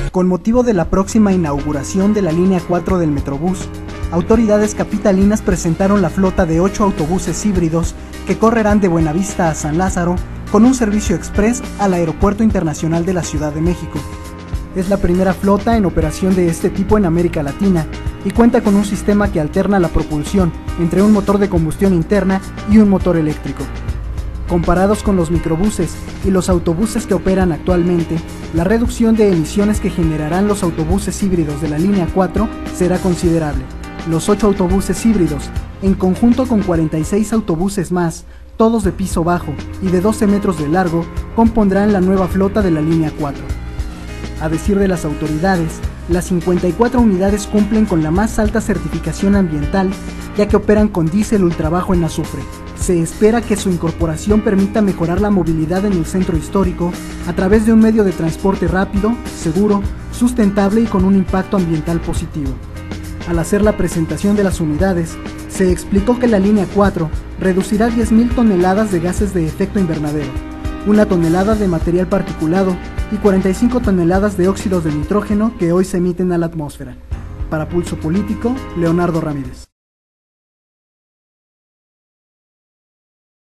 Con motivo de la próxima inauguración de la línea 4 del Metrobús, autoridades capitalinas presentaron la flota de 8 autobuses híbridos que correrán de Buenavista a San Lázaro con un servicio express al Aeropuerto Internacional de la Ciudad de México. Es la primera flota en operación de este tipo en América Latina y cuenta con un sistema que alterna la propulsión entre un motor de combustión interna y un motor eléctrico. Comparados con los microbuses y los autobuses que operan actualmente, la reducción de emisiones que generarán los autobuses híbridos de la línea 4 será considerable. Los 8 autobuses híbridos, en conjunto con 46 autobuses más, todos de piso bajo y de 12 metros de largo, compondrán la nueva flota de la línea 4. A decir de las autoridades, las 54 unidades cumplen con la más alta certificación ambiental, ya que operan con diésel ultrabajo en azufre. Se espera que su incorporación permita mejorar la movilidad en el centro histórico a través de un medio de transporte rápido, seguro, sustentable y con un impacto ambiental positivo. Al hacer la presentación de las unidades, se explicó que la línea 4 reducirá 10.000 toneladas de gases de efecto invernadero, 1 tonelada de material particulado y 45 toneladas de óxidos de nitrógeno que hoy se emiten a la atmósfera. Para Pulso Político, Leonardo Ramírez.